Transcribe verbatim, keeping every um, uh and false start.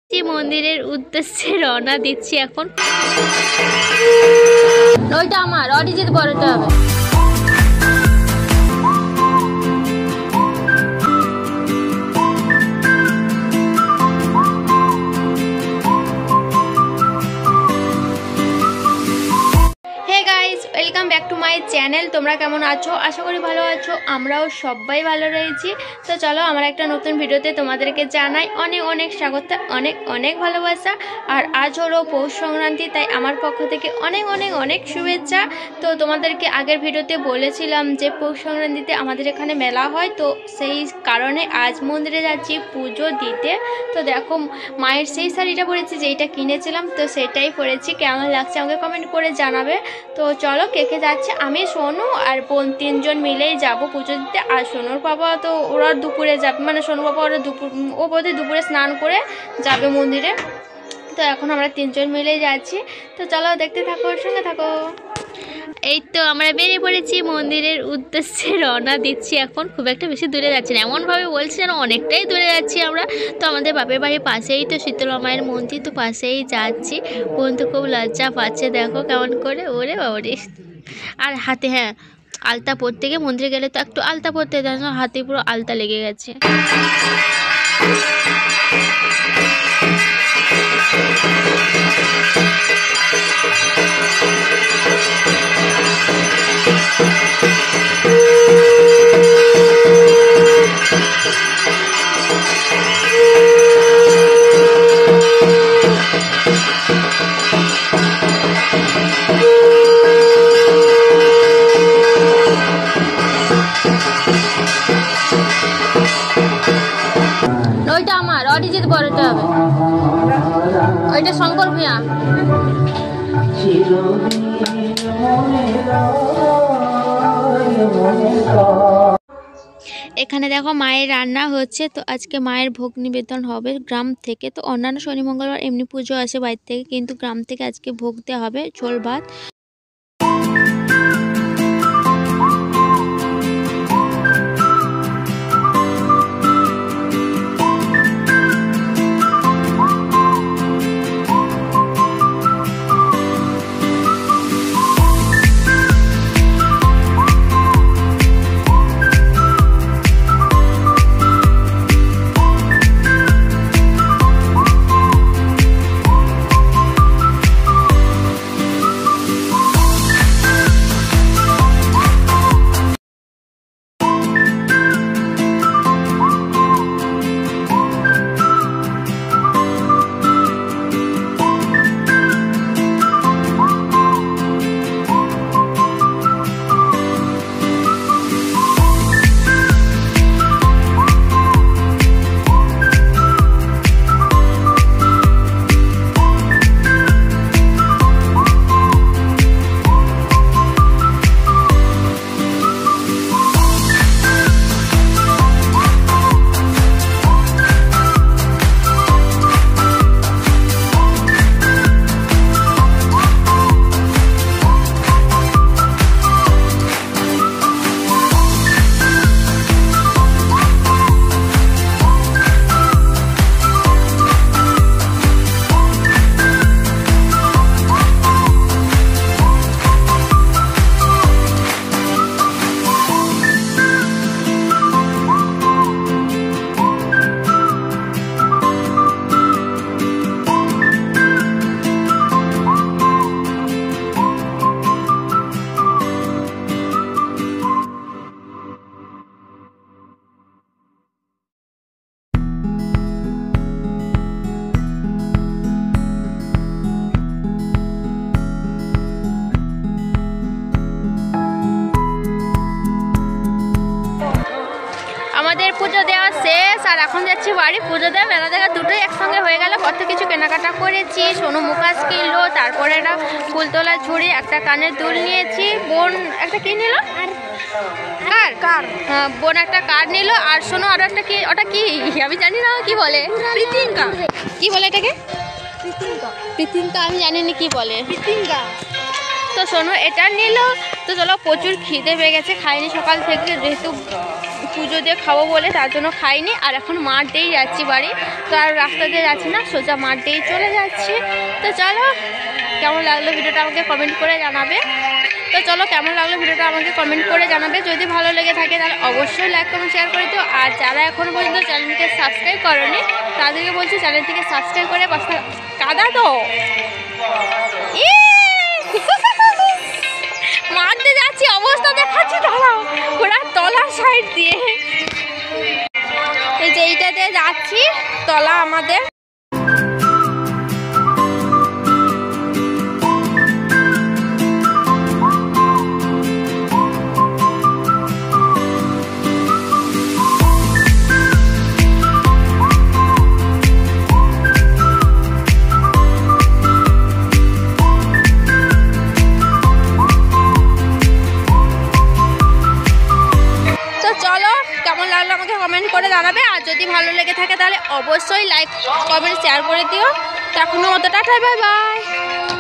মন্দিরের উদ্দেশ্যে রওনা দিচ্ছি এখন। ওইটা আমার অরিজিৎ বড়টা হবে। Welcome back to my channel. তোমরা কেমন আছো? আশা করি ভালো আছো। আমরাও সবাই ভালো রয়েছি। তো চলো আমার একটা নতুন ভিডিওতে তোমাদেরকে জানাই অনেক অনেক স্বাগত, অনেক অনেক ভালোবাসা। আর আজ হলো পৌষ সংক্রান্তি, তাই আমার পক্ষ থেকে অনেক অনেক অনেক শুভেচ্ছা। তো তোমাদেরকে আগের ভিডিওতে বলেছিলাম যে পৌষ সংক্রান্তিতে আমাদের এখানে মেলা হয়, তো সেই কারণে আজ মন্দিরে যাচ্ছি পুজো দিতে। তো দেখো মায়ের সেই শাড়িটা পরেছি যেইটা কিনেছিলাম, তো সেটাই পরেছি। কেমন লাগছে আমাকে কমেন্ট করে জানাবে। তো চলো কে কে যাচ্ছে, আমি সোনু আর বোন তিনজন মিলেই যাব পুজো দিতে। আর সোনুর বাবা তো ওরা দুপুরে যাবে, মানে সোনু বাবা ওরা দুপুর ও বোধহয় দুপুরে স্নান করে যাবে মন্দিরে। তো এখন আমরা তিনজন মিলেই যাচ্ছি। তো চলো দেখতে থাকো, ওর সঙ্গে থাকো। এই তো আমরা বেরিয়ে পড়েছি, মন্দিরের উদ্দেশ্যে রওনা দিচ্ছি এখন। খুব একটা বেশি দূরে যাচ্ছি না, এমনভাবে বলছি যেন অনেকটাই দূরে যাচ্ছি আমরা। তো আমাদের বাপের বাড়ির পাশেই তো শীতলা মায়ের মন্দির, তো পাশেই যাচ্ছি। বোন তো খুব লজ্জা পাচ্ছে, দেখো কেমন করে, ওরে বাবারে। আর হাতে হ্যাঁ আলতা পরতে গিয়ে মন্দিরে গেলে তো একটু আলতা পরতে জানো, হাতে পুরো আলতা লেগে গেছে। ওইটা আমার অরিজিৎ বড়টা হবে, ওইটা শঙ্কর ভূঁয়া। এখানে দেখো মায়ের রান্না হচ্ছে। তো আজকে মায়ের ভোগ নিবেদন হবে গ্রাম থেকে। তো অন্যান্য শনি মঙ্গলবার এমনি পুজো আসে বাইরে থেকে, কিন্তু গ্রাম থেকে আজকে ভোগ দেওয়া হবে ঝোল ভাত। আমাদের পুজো দেওয়া শেষ, আর এখন যাচ্ছি বাড়ি। পুজো দেওয়া মেলা দেখা দুটোই একসঙ্গে হয়ে গেল। কত কিছু কেনাকাটা করেছি। সোনু মুখাস কিনলো, তারপরে একটা ফুলতোলা ঝুড়ি, একটা কানের দুল নিয়েছি। বোন একটা কি নিল, কার কার হ্যাঁ বোন একটা কার নিল। আর শোনো আরো একটা কি, ওটা কি আমি জানি না কি বলে, প্রীতিঙ্কা কি বলে এটাকে, প্রীতিঙ্কা প্রীতিঙ্কা আমি জানি না কি বলে, প্রীতিঙ্কা। তো শোনো এটা নিল। তো চলো প্রচুর খিদে পেয়ে গেছে, খাইনি সকাল থেকে, যেহেতু পুজো দিয়ে খাবো বলে তার জন্য খাইনি। আর এখন মাঠ দিয়েই যাচ্ছি বাড়ি, তো আর রাস্তা দিয়ে যাচ্ছি না, সোজা মাঠ দিয়েই চলে যাচ্ছি। তো চলো কেমন লাগলো ভিডিওটা আমাকে কমেন্ট করে জানাবে। তো চলো কেমন লাগলো ভিডিওটা আমাকে কমেন্ট করে জানাবে। যদি ভালো লেগে থাকে তাহলে অবশ্যই লাইক কমেন্ট শেয়ার করে দিও। আর যারা এখনো পর্যন্ত চ্যানেলটিকে সাবস্ক্রাইব করোনি তাদেরকে বলছি চ্যানেলটিকে সাবস্ক্রাইব করে পাশে কাদা তো মারতে যাচ্ছি, অবস্থা দেখাচ্ছি, দাঁড়াও, পুরা তলার সাইড দিয়ে, এই যে এইটা দিয়ে যাচ্ছি তলা আমাদের। কেমন লাগলো আমাকে কমেন্ট করে জানাবে। আর যদি ভালো লেগে থাকে তাহলে অবশ্যই লাইক কমেন্ট শেয়ার করে দিও। তো এখনো মতো টাটা, বাই বাই।